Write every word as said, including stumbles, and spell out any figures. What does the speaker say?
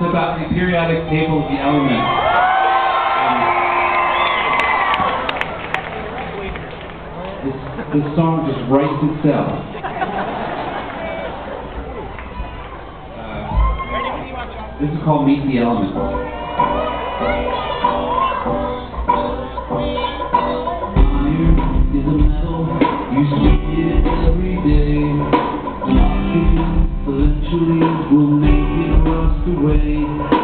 It's about the periodic table of the elements. Um, this, this song just writes itself. Uh, this is called Meet the Elements. Iron is a metal, you see it every day. Eventually will make it rust away.